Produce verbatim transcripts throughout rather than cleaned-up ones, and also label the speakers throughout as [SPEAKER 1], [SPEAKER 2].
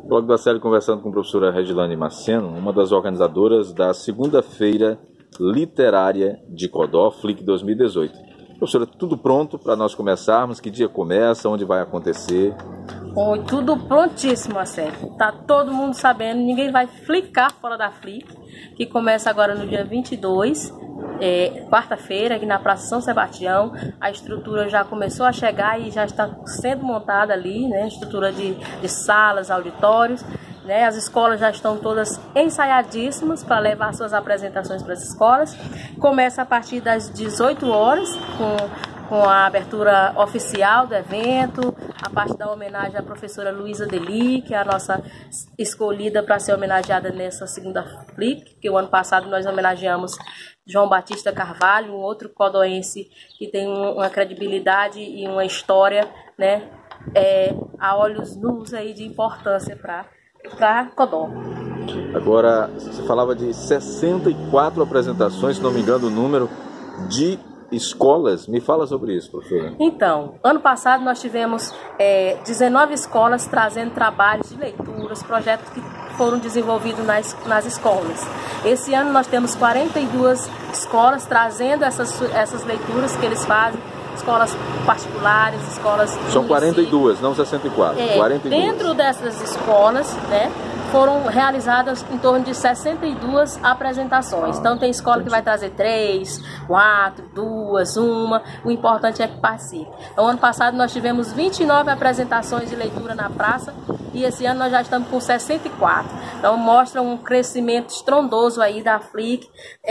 [SPEAKER 1] Bloco da Série conversando com a professora Regilane Maceno, uma das organizadoras da segunda-feira literária de Codó, Flic dois mil e dezoito. Professora, tudo pronto para nós começarmos? Que dia começa? Onde vai acontecer?
[SPEAKER 2] Oi, tudo prontíssimo, Marcelo. Tá todo mundo sabendo, ninguém vai flicar fora da Flic, que começa agora no dia vinte e dois, é, quarta-feira, aqui na Praça São Sebastião. A estrutura já começou a chegar e já está sendo montada ali, né? Estrutura de, de salas, auditórios. Né, as escolas já estão todas ensaiadíssimas para levar suas apresentações para as escolas. Começa a partir das dezoito horas, com, com a abertura oficial do evento, a parte da homenagem à professora Luísa Deli, que é a nossa escolhida para ser homenageada nessa segunda Flic, que o ano passado nós homenageamos João Batista Carvalho, um outro codoense que tem uma credibilidade e uma história, né, é, a olhos nus aí de importância para para Codó.
[SPEAKER 1] Agora, você falava de sessenta e quatro apresentações, se não me engano o número, de escolas. Me fala sobre isso, professora.
[SPEAKER 2] Então, ano passado nós tivemos é, dezenove escolas trazendo trabalhos de leituras, projetos que foram desenvolvidos nas, nas escolas. Esse ano nós temos quarenta e duas escolas trazendo essas, essas leituras que eles fazem, escolas particulares, escolas...
[SPEAKER 1] São quarenta e duas, não sessenta e quatro.
[SPEAKER 2] É,
[SPEAKER 1] quarenta e duas.
[SPEAKER 2] Dentro dessas escolas, né, foram realizadas em torno de sessenta e duas apresentações. Então tem escola que vai trazer três, quatro, duas, uma. O importante é que participe. No ano passado nós tivemos vinte e nove apresentações de leitura na praça e esse ano nós já estamos com sessenta e quatro. Então mostra um crescimento estrondoso aí da Flic.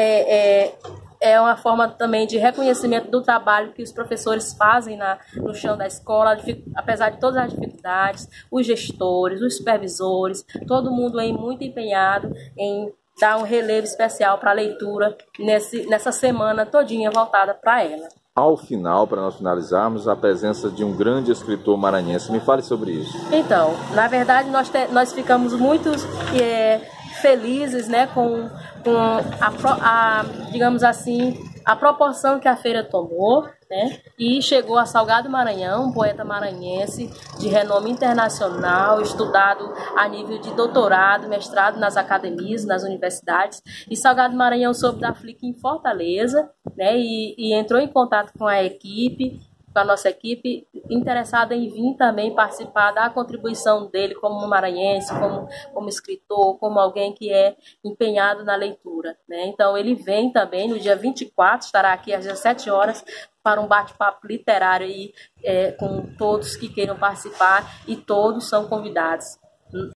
[SPEAKER 2] É, é, É uma forma também de reconhecimento do trabalho que os professores fazem na, no chão da escola, apesar de todas as dificuldades, os gestores, os supervisores, todo mundo aí muito empenhado em dar um relevo especial para a leitura nesse, nessa semana todinha voltada para ela.
[SPEAKER 1] Ao final, para nós finalizarmos, a presença de um grande escritor maranhense. Me fale sobre isso.
[SPEAKER 2] Então, na verdade, nós, te, nós ficamos muito é, felizes, né, com, com a, a, digamos assim, a proporção que a feira tomou, né, e chegou a Salgado Maranhão, um poeta maranhense de renome internacional, estudado a nível de doutorado, mestrado nas academias, nas universidades, e Salgado Maranhão soube da Flic em Fortaleza, né, e, e entrou em contato com a equipe, com a nossa equipe, interessada em vir também participar da contribuição dele como maranhense, como, como escritor, como alguém que é empenhado na leitura, né? Então ele vem também no dia vinte e quatro, estará aqui às dezessete horas para um bate-papo literário aí, é, com todos que queiram participar e todos são convidados.